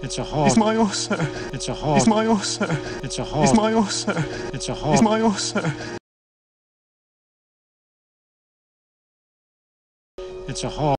It's a hard. It's my also. It's a hard. It's my also. It's a hard. It's my also. It's a hard. It's my also. It's a hard.